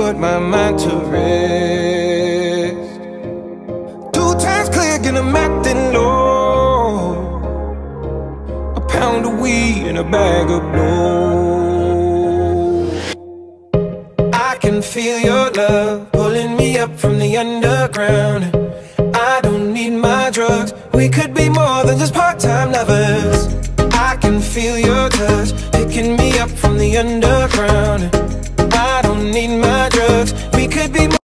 put my mind to rest. 2 times clear, get 'em acting low. A pound of weed and a bag of blow. I can feel your love pulling me up from the underground. I don't need my drugs, we could be more than just part-time lovers. I can feel your touch picking me up from the underground. I don't need my drugs, we could be more